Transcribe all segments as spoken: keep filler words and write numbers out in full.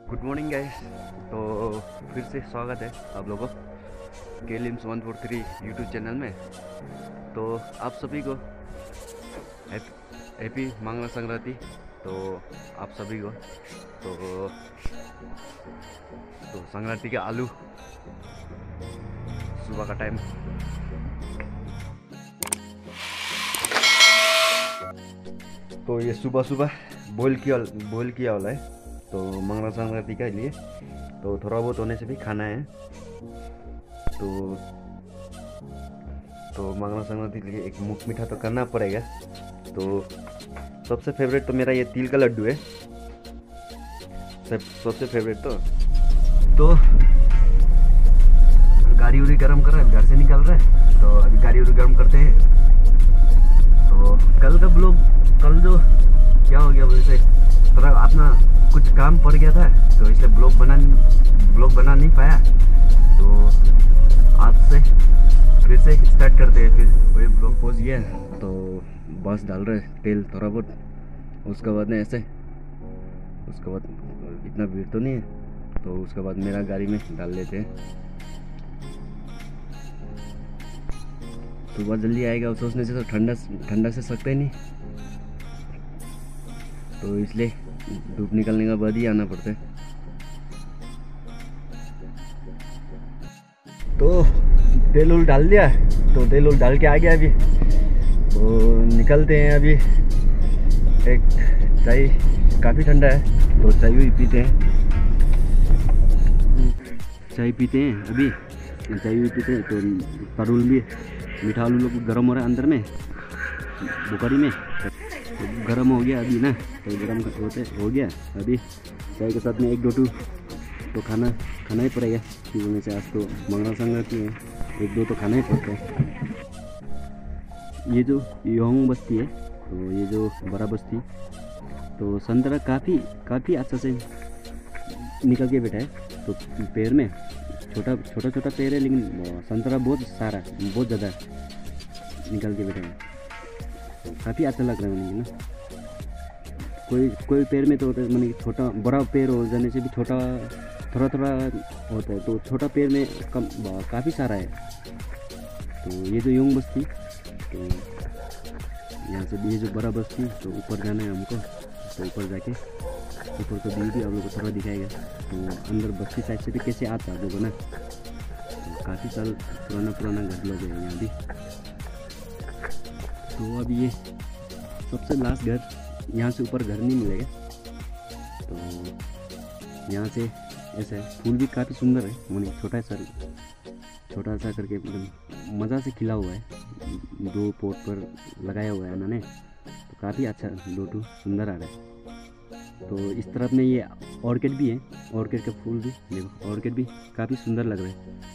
Good morning guys. तो फिर से स्वागत है आप लोगों को के लिम्स one four three YouTube channel में। तो आप सभी को हैप्पी मंगला संक्रांति। तो आप सभी को तो तो संक्रांति के आलू सुबह का टाइम। तो ये सुबह सुबह बॉईल किया बॉईल किया वाला है तो मंगला संक्रांति के लिए। तो थोड़ा बहुत होने से भी खाना है। तो तो मंगला संक्रांति के लिए एक मुख मीठा तो करना पड़ेगा। तो सबसे फेवरेट तो मेरा ये तिल का लड्डू है, सब सबसे फेवरेट। तो तो गाड़ी उड़ी गर्म कर रहा है, घर से निकल रहा है। तो अभी गाड़ी उड़ी गर्म करते हैं। तो कल का ब्लॉग कल जो क्या हो गया बोलते थोड़ा अपना कुछ काम पड़ गया था, तो इसलिए ब्लॉग बना ब्लॉग बना नहीं पाया। तो आज से फिर से स्टार्ट करते हैं। फिर वही ब्लॉग पहुंच गया तो बस डाल रहे तेल थोड़ा बहुत। उसके बाद में ऐसे उसके बाद इतना भीड़ तो नहीं है, तो उसके बाद मेरा गाड़ी में डाल लेते हैं। सुबह जल्दी आएगा सोचने से तो ठंडा ठंडा से सकते नहीं, तो इसलिए धूप निकलने के बाद ही आना पड़ता है। तो तेल उल डाल दिया, तो तेल उल डाल के आ गया। अभी तो निकलते हैं। अभी एक चाय, काफ़ी ठंडा है तो चाय भी पीते हैं चाय पीते हैं अभी चाय भी पीते हैं। तो तरुल भी मीठा आलू लोग गर्म हो रहा है अंदर में बुखारी में, तो गर्म हो गया अभी ना। तो गर्म होते हो गया अभी चाय के साथ में एक दो टू तो खाना खाना ही पड़ेगा कि बोलने से आज तो मंगला संक्रांति है, एक दो तो खाना ही पड़ता है। ये जो योंग बस्ती है, तो ये जो बड़ा बस्ती, तो संतरा काफ़ी काफ़ी अच्छा से निकल के बैठा है। तो पेड़ में छोटा छोटा छोटा पेड़ है, लेकिन संतरा बहुत सारा बहुत ज़्यादा निकल के बैठा है। काफ़ी अच्छा लग रहा है मुझे ना। कोई कोई पेड़ में तो होता है मैंने छोटा बड़ा पेड़ हो जाने से भी छोटा थोड़ा थोड़ा होता है, तो छोटा पेड़ में कम काफ़ी सारा है। तो ये जो योंग बस्ती, तो यहाँ से ये जो बड़ा बस्ती, तो ऊपर जाना है हमको। तो ऊपर जाके ऊपर तो व्यू भी आप लोगों को थोड़ा दिखाएगा। तो अंदर बस्ती साइड से भी कैसे आता है आप लोगों ना। तो काफ़ी साल पुराना पुराना घर लोग है यहाँ भी। तो अब ये सबसे लास्ट घर, यहाँ से ऊपर घर नहीं मिलेगा। तो यहाँ से ऐसा है, फूल भी काफ़ी सुंदर है। मैंने छोटा सा छोटा सा करके एकदम मज़ा से खिला हुआ है, दो पोट पर लगाया हुआ है उन्होंने। तो काफ़ी अच्छा दो टू सुंदर आ रहा है। तो इस तरफ में ये ऑर्किड भी है, ऑर्किड का फूल भी देखो, ऑर्किड भी काफ़ी सुंदर लग रहा है।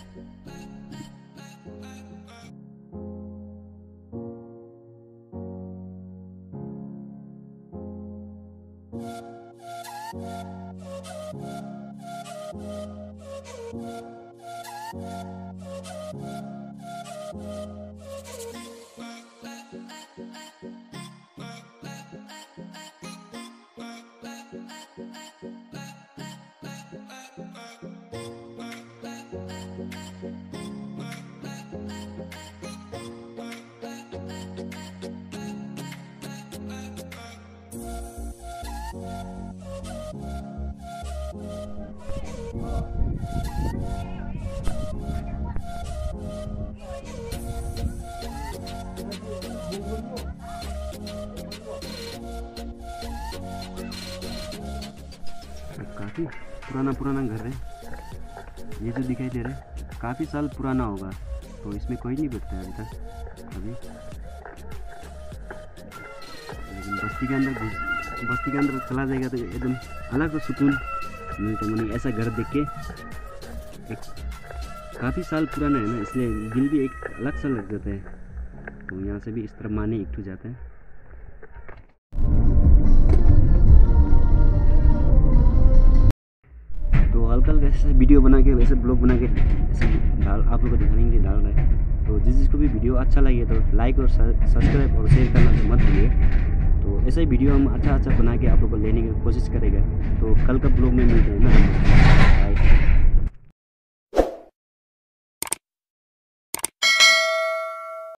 काफ़ी पुराना पुराना घर है ये जो दिखाई दे रहा है, काफ़ी साल पुराना होगा। तो इसमें कोई नहीं बैठता है अभी तक अभी, लेकिन बस्ती के अंदर बस्ती के अंदर चला जाएगा तो एकदम अलग तो सुकून मिलता है। मैंने ऐसा घर देख के, एक काफ़ी साल पुराना है ना, इसलिए दिल भी एक अलग सा लग जाता है। तो यहाँ से भी इस तरह माने इकट्ठू जाता है। तो हल्का हल्का ऐसे वीडियो बना के, वैसे ब्लॉग बना के ऐसे डाल आप लोगों को दिखाने के लिए डाल रहा है। तो जिस जिसको भी वीडियो अच्छा लगे तो लाइक और सब्सक्राइब और शेयर करना तो मत भूलिए। तो ऐसा ही वीडियो हम अच्छा अच्छा बना के आप लोगों को लेने की कोशिश करेंगे। तो कल का ब्लॉग में मिलते हैं ना।